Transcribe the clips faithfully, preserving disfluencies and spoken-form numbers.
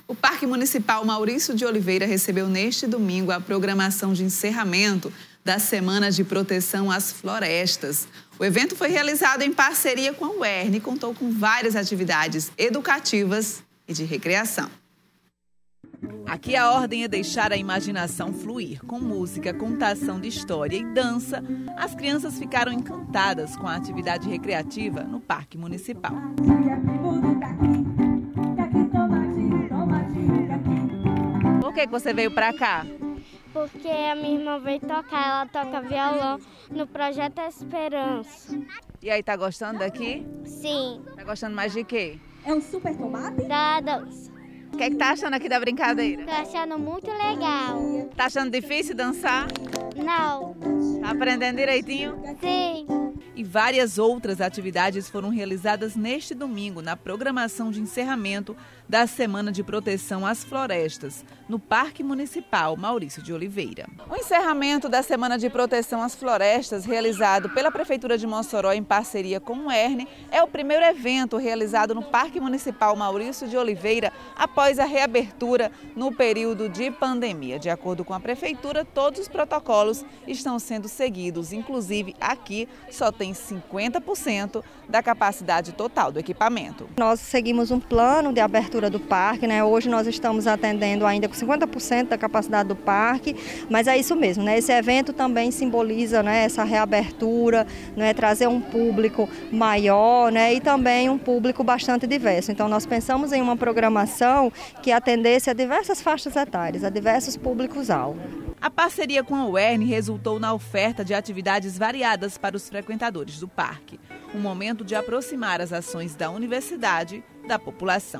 O Parque Municipal Maurício de Oliveira recebeu neste domingo a programação de encerramento da Semana de Proteção às Florestas. O evento foi realizado em parceria com a U E R N e contou com várias atividades educativas e de recreação. Aqui a ordem é deixar a imaginação fluir. Com música, contação de história e dança, as crianças ficaram encantadas com a atividade recreativa no Parque Municipal. Por que você veio para cá? Porque a minha irmã veio tocar, ela toca violão no Projeto Esperança. E aí, tá gostando daqui? Sim. Tá gostando mais de quê? É um super tomate? Da dança. O que é que tá achando aqui da brincadeira? Tô achando muito legal. Tá achando difícil dançar? Não. Tá aprendendo direitinho? Sim. E várias outras atividades foram realizadas neste domingo na programação de encerramento da Semana de Proteção às Florestas, no Parque Municipal Maurício de Oliveira. O encerramento da Semana de Proteção às Florestas, realizado pela Prefeitura de Mossoró em parceria com o U E R N, é o primeiro evento realizado no Parque Municipal Maurício de Oliveira após a reabertura no período de pandemia. De acordo com a Prefeitura, todos os protocolos estão sendo seguidos, inclusive aqui só tem cinquenta por cento da capacidade total do equipamento. Nós seguimos um plano de abertura do parque, né? Hoje nós estamos atendendo ainda com cinquenta por cento da capacidade do parque, mas é isso mesmo, né? Esse evento também simboliza, né, essa reabertura, né, trazer um público maior, né, e também um público bastante diverso. Então nós pensamos em uma programação que atendesse a diversas faixas etárias, a diversos públicos-alvo. A parceria com a U E R N resultou na oferta de atividades variadas para os frequentadores do parque. Um momento de aproximar as ações da universidade da população.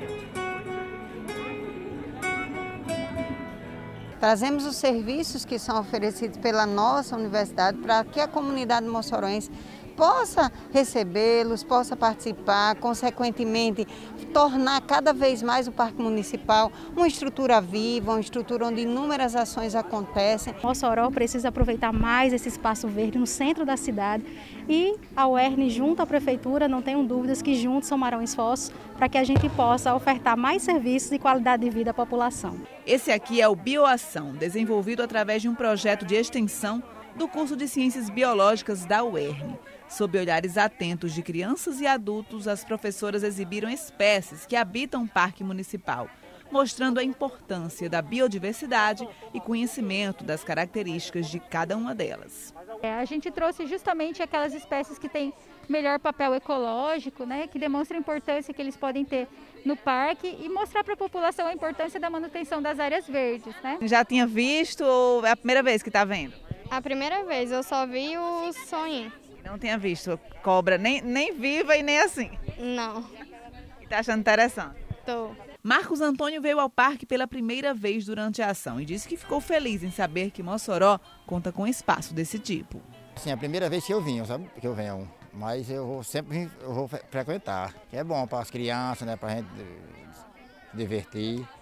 Trazemos os serviços que são oferecidos pela nossa universidade para que a comunidade moçoroense possa recebê-los, possa participar, consequentemente tornar cada vez mais o Parque Municipal uma estrutura viva, uma estrutura onde inúmeras ações acontecem. Mossoró precisa aproveitar mais esse espaço verde no centro da cidade e a U E R N junto à Prefeitura, não tenham dúvidas que juntos somarão esforços para que a gente possa ofertar mais serviços e qualidade de vida à população. Esse aqui é o Bioação, desenvolvido através de um projeto de extensão do curso de Ciências Biológicas da U E R N. Sob olhares atentos de crianças e adultos, as professoras exibiram espécies que habitam o Parque Municipal, mostrando a importância da biodiversidade e conhecimento das características de cada uma delas. É, a gente trouxe justamente aquelas espécies que têm melhor papel ecológico, né, que demonstram a importância que eles podem ter no parque e mostrar para a população a importância da manutenção das áreas verdes, né? Já tinha visto ou é a primeira vez que está vendo? A primeira vez, eu só vi o sonho. Não tinha visto cobra nem, nem viva e nem assim? Não. E tá achando interessante? Tô. Marcos Antônio veio ao parque pela primeira vez durante a ação e disse que ficou feliz em saber que Mossoró conta com espaço desse tipo. Sim, é a primeira vez que eu vim, sabe? Que eu venho, mas eu vou sempre eu vou frequentar. É bom para as crianças, né? Para a gente se divertir.